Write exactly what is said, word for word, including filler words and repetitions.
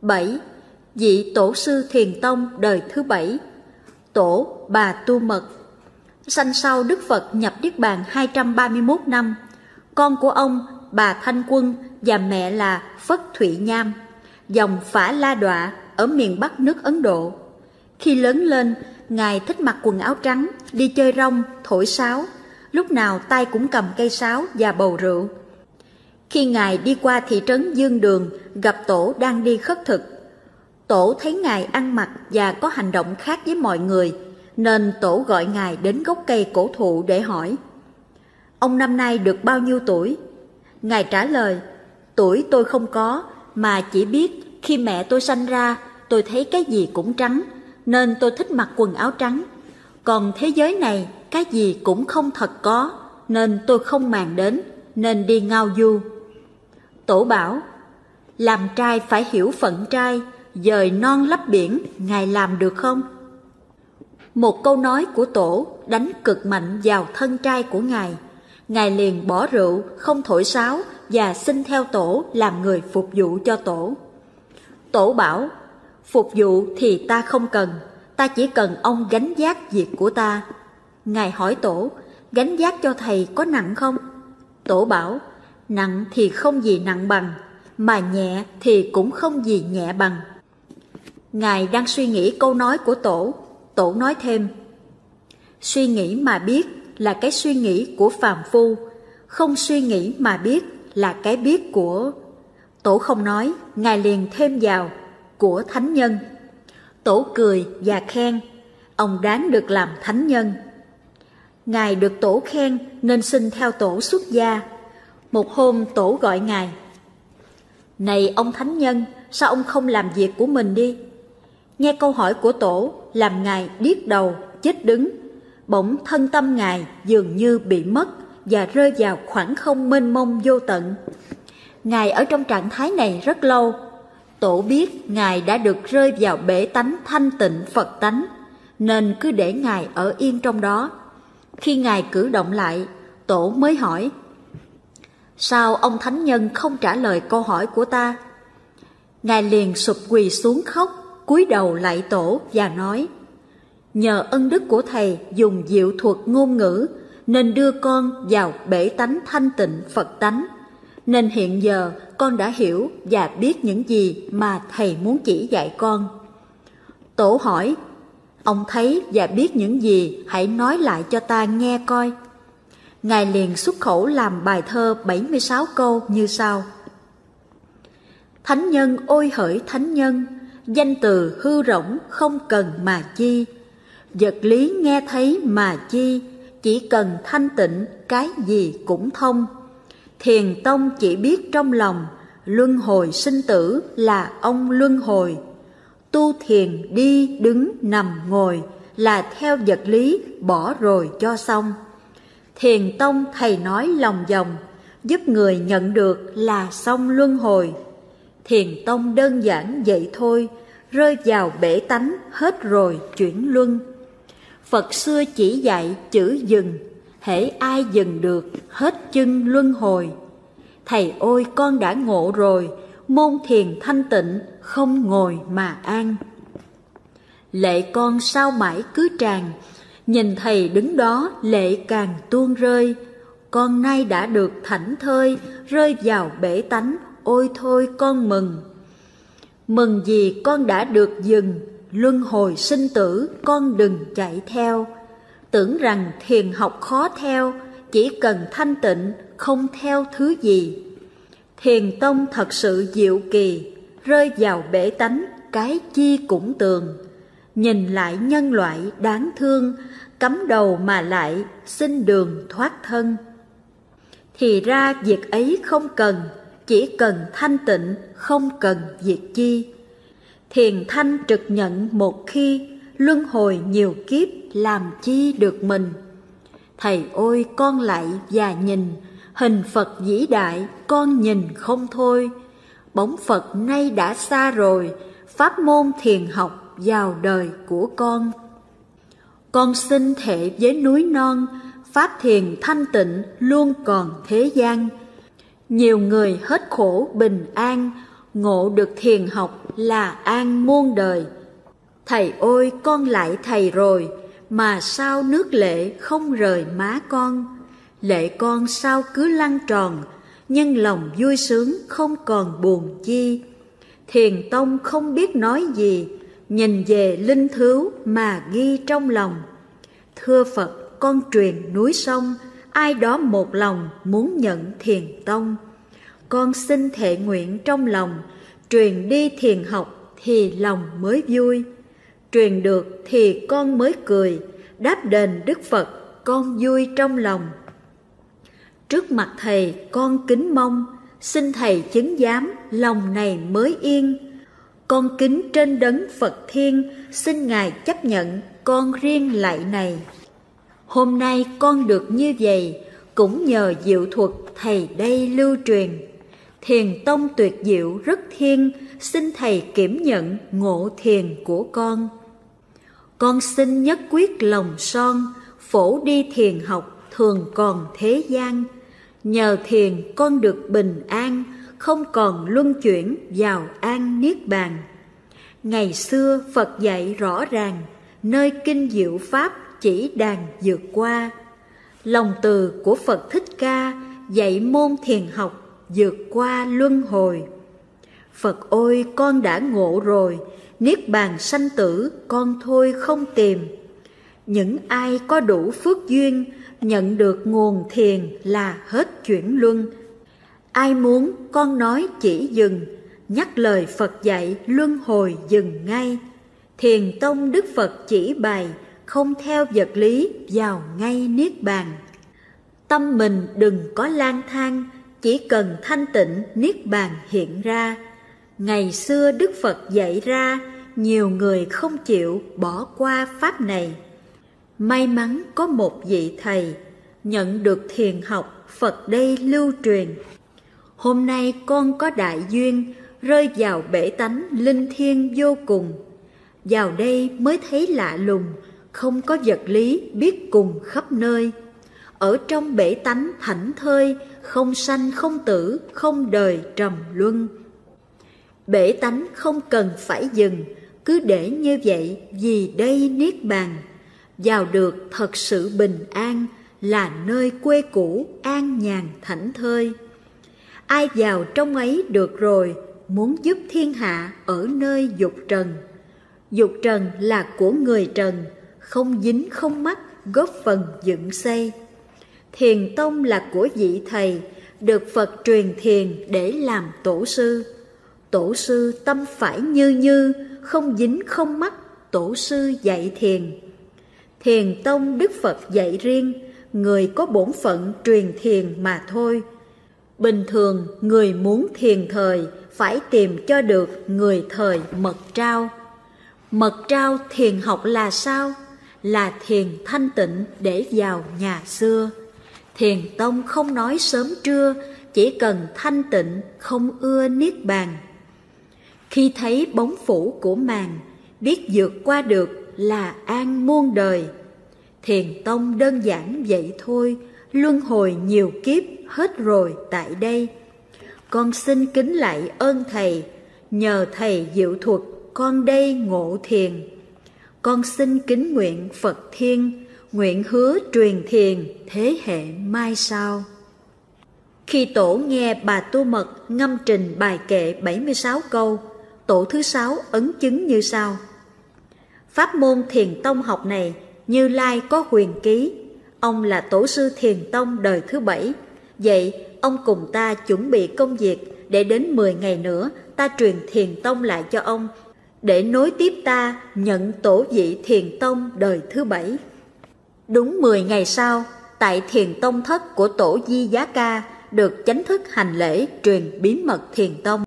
bảy. Vị tổ sư Thiền Tông đời thứ bảy. Tổ Bà Tu Mật. Sanh sau Đức Phật nhập Niết Bàn hai trăm ba mươi mốt năm. Con của ông Bà Thanh Quân và mẹ là Phất Thụy Nham, dòng Phả La Đọa ở miền Bắc nước Ấn Độ. Khi lớn lên, Ngài thích mặc quần áo trắng, đi chơi rong, thổi sáo, lúc nào tay cũng cầm cây sáo và bầu rượu. Khi Ngài đi qua thị trấn Dương Đường, gặp Tổ đang đi khất thực. Tổ thấy Ngài ăn mặc và có hành động khác với mọi người, nên Tổ gọi Ngài đến gốc cây cổ thụ để hỏi: ông năm nay được bao nhiêu tuổi? Ngài trả lời: tuổi tôi không có, mà chỉ biết khi mẹ tôi sanh ra, tôi thấy cái gì cũng trắng, nên tôi thích mặc quần áo trắng. Còn thế giới này, cái gì cũng không thật có, nên tôi không màng đến, nên đi ngao du. Tổ bảo: làm trai phải hiểu phận trai, dời non lấp biển, Ngài làm được không? Một câu nói của Tổ đánh cực mạnh vào thân trai của Ngài. Ngài liền bỏ rượu, không thổi sáo và xin theo Tổ làm người phục vụ cho Tổ. Tổ bảo: phục vụ thì ta không cần, ta chỉ cần ông gánh vác việc của ta. Ngài hỏi Tổ: gánh vác cho thầy có nặng không? Tổ bảo: nặng thì không gì nặng bằng, mà nhẹ thì cũng không gì nhẹ bằng. Ngài đang suy nghĩ câu nói của Tổ. Tổ nói thêm: suy nghĩ mà biết là cái suy nghĩ của phàm phu, không suy nghĩ mà biết là cái biết của... Tổ không nói, Ngài liền thêm vào: của thánh nhân. Tổ cười và khen: ông đáng được làm thánh nhân. Ngài được Tổ khen nên xin theo Tổ xuất gia. Một hôm Tổ gọi Ngài: này ông thánh nhân, sao ông không làm việc của mình đi? Nghe câu hỏi của Tổ làm Ngài điếc đầu, chết đứng. Bỗng thân tâm Ngài dường như bị mất và rơi vào khoảng không mênh mông vô tận. Ngài ở trong trạng thái này rất lâu. Tổ biết Ngài đã được rơi vào bể tánh thanh tịnh Phật tánh, nên cứ để Ngài ở yên trong đó. Khi Ngài cử động lại, Tổ mới hỏi: sao ông thánh nhân không trả lời câu hỏi của ta? Ngài liền sụp quỳ xuống khóc, cúi đầu lạy Tổ và nói: nhờ ân đức của thầy dùng diệu thuật ngôn ngữ, nên đưa con vào bể tánh thanh tịnh Phật tánh, nên hiện giờ con đã hiểu và biết những gì mà thầy muốn chỉ dạy con. Tổ hỏi: ông thấy và biết những gì, hãy nói lại cho ta nghe coi. Ngài liền xuất khẩu làm bài thơ bảy mươi sáu câu như sau: thánh nhân ôi hỡi thánh nhân, danh từ hư rỗng không cần mà chi, vật lý nghe thấy mà chi, chỉ cần thanh tịnh cái gì cũng thông. Thiền tông chỉ biết trong lòng, luân hồi sinh tử là ông luân hồi. Tu thiền đi đứng nằm ngồi là theo vật lý bỏ rồi cho xong. Thiền tông thầy nói lòng vòng, giúp người nhận được là xong luân hồi. Thiền tông đơn giản vậy thôi, rơi vào bể tánh hết rồi chuyển luân. Phật xưa chỉ dạy chữ dừng, hễ ai dừng được hết chân luân hồi. Thầy ôi con đã ngộ rồi, môn thiền thanh tịnh không ngồi mà an. Lệ con sao mãi cứ tràn, nhìn thầy đứng đó lệ càng tuôn rơi. Con nay đã được thảnh thơi, rơi vào bể tánh, ôi thôi con mừng. Mừng vì con đã được dừng, luân hồi sinh tử con đừng chạy theo. Tưởng rằng thiền học khó theo, chỉ cần thanh tịnh không theo thứ gì. Thiền tông thật sự diệu kỳ, rơi vào bể tánh cái chi cũng tường. Nhìn lại nhân loại đáng thương, cắm đầu mà lại xin đường thoát thân. Thì ra việc ấy không cần, chỉ cần thanh tịnh không cần việc chi. Thiền thanh trực nhận một khi, luân hồi nhiều kiếp làm chi được mình. Thầy ôi con lạy và nhìn, hình Phật vĩ đại con nhìn không thôi. Bóng Phật nay đã xa rồi, pháp môn thiền học vào đời của con. Con xin thệ với núi non, pháp thiền thanh tịnh luôn còn thế gian. Nhiều người hết khổ bình an, ngộ được thiền học là an muôn đời. Thầy ơi con lại thầy rồi, mà sao nước lệ không rời má con. Lệ con sao cứ lăn tròn, nhưng lòng vui sướng không còn buồn chi. Thiền tông không biết nói gì, nhìn về linh thứu mà ghi trong lòng. Thưa Phật con truyền núi sông, ai đó một lòng muốn nhận thiền tông. Con xin thệ nguyện trong lòng, truyền đi thiền học thì lòng mới vui. Truyền được thì con mới cười, đáp đền Đức Phật con vui trong lòng. Trước mặt thầy con kính mong, xin thầy chứng giám lòng này mới yên. Con kính trên đấng Phật Thiên, xin Ngài chấp nhận con riêng lạy này. Hôm nay con được như vậy, cũng nhờ diệu thuật thầy đây lưu truyền. Thiền tông tuyệt diệu rất thiên, xin thầy kiểm nhận ngộ thiền của con. Con xin nhất quyết lòng son, phổ đi thiền học thường còn thế gian. Nhờ thiền con được bình an, không còn luân chuyển vào an niết bàn. Ngày xưa Phật dạy rõ ràng, nơi kinh diệu pháp chỉ đàn vượt qua. Lòng từ của Phật Thích Ca dạy môn thiền học vượt qua luân hồi. Phật ơi con đã ngộ rồi, niết bàn sanh tử con thôi không tìm. Những ai có đủ phước duyên, nhận được nguồn thiền là hết chuyển luân. Ai muốn con nói chỉ dừng, nhắc lời Phật dạy luân hồi dừng ngay. Thiền tông Đức Phật chỉ bày, không theo vật lý vào ngay niết bàn. Tâm mình đừng có lang thang, chỉ cần thanh tịnh niết bàn hiện ra. Ngày xưa Đức Phật dạy ra, nhiều người không chịu bỏ qua pháp này. May mắn có một vị thầy, nhận được thiền học Phật đây lưu truyền. Hôm nay con có đại duyên, rơi vào bể tánh linh thiêng vô cùng. Vào đây mới thấy lạ lùng, không có vật lý biết cùng khắp nơi. Ở trong bể tánh thảnh thơi, không sanh không tử, không đời trầm luân. Bể tánh không cần phải dừng, cứ để như vậy vì đây niết bàn. Vào được thật sự bình an, là nơi quê cũ an nhàn thảnh thơi. Ai vào trong ấy được rồi, muốn giúp thiên hạ ở nơi dục trần. Dục trần là của người trần, không dính không mắc, góp phần dựng xây. Thiền tông là của vị thầy, được Phật truyền thiền để làm tổ sư. Tổ sư tâm phải như như, không dính không mắc, tổ sư dạy thiền. Thiền tông Đức Phật dạy riêng, người có bổn phận truyền thiền mà thôi. Bình thường người muốn thiền thời, phải tìm cho được người thời mật trao. Mật trao thiền học là sao? Là thiền thanh tịnh để vào nhà xưa. Thiền tông không nói sớm trưa, chỉ cần thanh tịnh không ưa niết bàn. Khi thấy bóng phủ của màn, biết vượt qua được là an muôn đời. Thiền tông đơn giản vậy thôi, luân hồi nhiều kiếp hết rồi tại đây. Con xin kính lạy ơn thầy, nhờ thầy diệu thuật con đây ngộ thiền. Con xin kính nguyện Phật Thiên, nguyện hứa truyền thiền thế hệ mai sau. Khi tổ nghe Bà Tu Mật ngâm trình bài kệ bảy mươi sáu câu, tổ thứ sáu ấn chứng như sau. Pháp môn thiền tông học này, Như Lai có huyền ký. Ông là tổ sư thiền tông đời thứ bảy. Vậy ông cùng ta chuẩn bị công việc, để đến mười ngày nữa ta truyền thiền tông lại cho ông, để nối tiếp ta nhận tổ vị thiền tông đời thứ bảy. Đúng mười ngày sau, tại thiền tông thất của tổ Di Giá Ca, được chánh thức hành lễ truyền bí mật thiền tông.